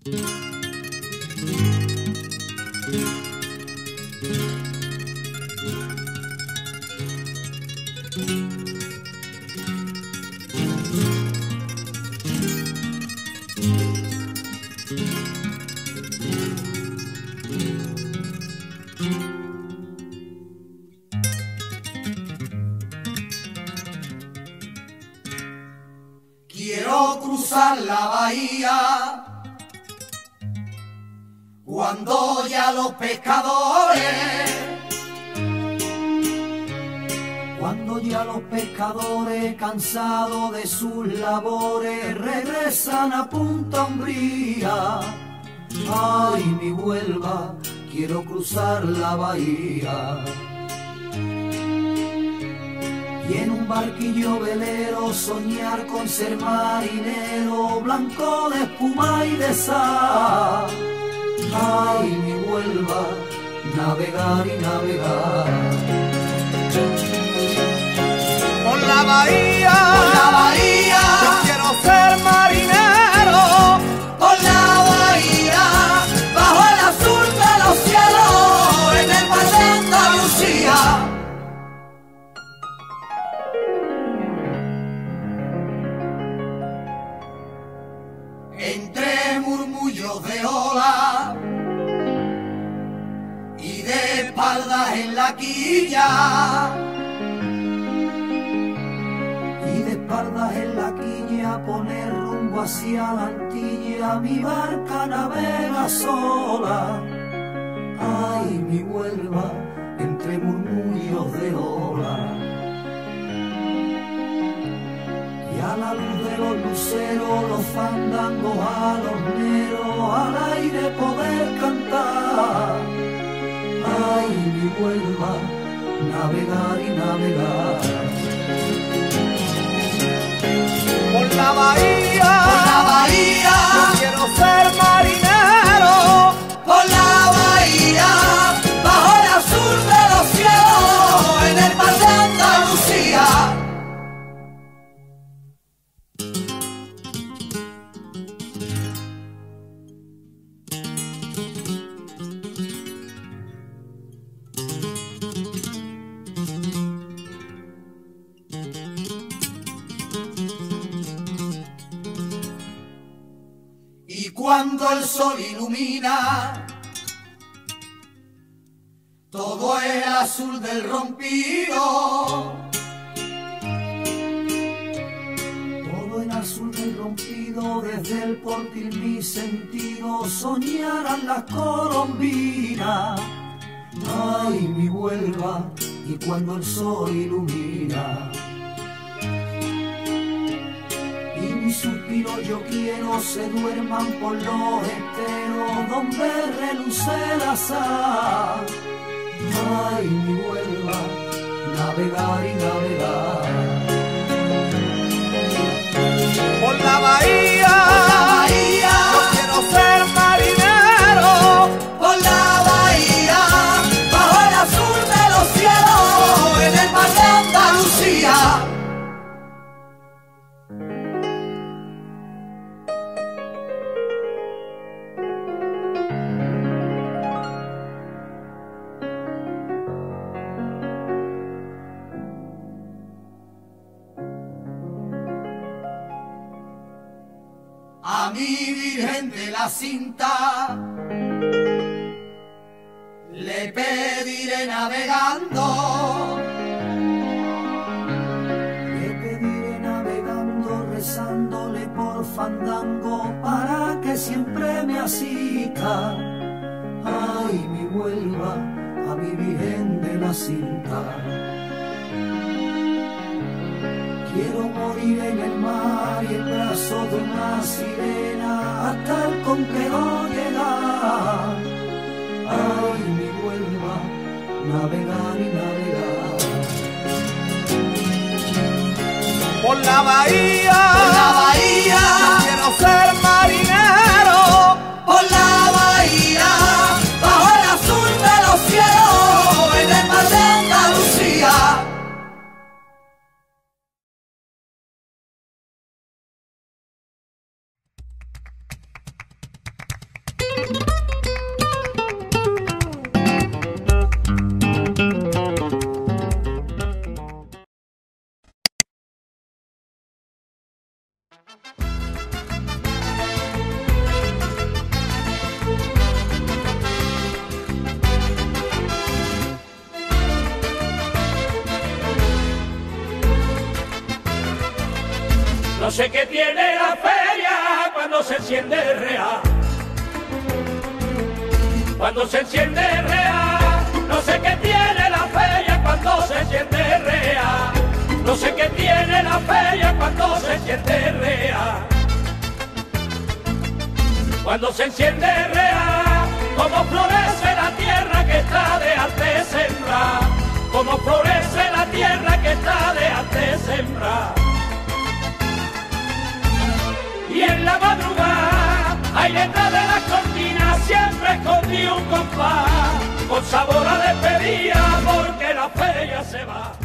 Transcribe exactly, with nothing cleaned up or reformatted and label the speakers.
Speaker 1: Quiero cruzar la bahía cuando ya los pescadores, cuando ya los pescadores cansados de sus labores regresan a Punta Umbría. Ay, mi Huelva, quiero cruzar la bahía. Y en un barquillo velero soñar con ser marinero, blanco de espuma y de sal. Ay, mi Huelva, navegar y navegar.
Speaker 2: Por la bahía,
Speaker 1: por la bahía,
Speaker 2: yo quiero ser marinero.
Speaker 1: Por la bahía, bajo el azul de los cielos, en el mar de Andalucía. Entre murmullos de ola y de espaldas en la quilla, y de espaldas en la quilla poner rumbo hacia la Antilla, mi barca navega sola. Ay, mi Huelva, entre murmullos de ola. Y a la luz de los luceros, los fandangos a los neros, al aire poder cantar. Ay, mi Huelva, navegar y navegar.
Speaker 2: Por la bahía,
Speaker 1: por la bahía,
Speaker 2: yo quiero ser marinero.
Speaker 1: Por la bahía, bajo el azul de los cielos, en el mar de Andalucía. Y cuando el sol ilumina todo el azul del rompido, todo el azul del rompido, desde el portil mi sentido soñarán las colombinas. Ay, mi Huelva, y cuando el sol ilumina y mi suspiro yo quiero se duerman por los esteros donde reluce la sal. Ay, mi Huelva, navegar y navegar.
Speaker 2: Por la bahía,
Speaker 1: por la bahía,
Speaker 2: yo quiero ser marinero.
Speaker 1: Por la bahía, bajo el azul de los cielos, en el mar de Andalucía. A mi Virgen de la Cinta le pediré navegando, le pediré navegando, rezándole por fandango para que siempre me asista. Ay, mi Huelva, a mi Virgen de la Cinta. Quiero morir en el mar y el brazo de una sirena hasta el conquero llegar. Ay, mi Huelva, navegar y navegar.
Speaker 2: Por la bahía,
Speaker 1: por la bahía,
Speaker 2: yo quiero ser marinero.
Speaker 1: Por la bahía, bajo el azul de los cielos, en el mar de Andalucía.
Speaker 3: No sé qué tiene la feria cuando se enciende real. Cuando se enciende real. No sé qué tiene la feria cuando se enciende real. No sé qué tiene la feria cuando se enciende real. Cuando se enciende real, como florece la tierra que está de arte sembrar. Como florece la tierra que está de arte sembrar. Y en la madrugada, ahí detrás de las cortinas, siempre escondí un compás, con sabor a despedida, porque la feria se va.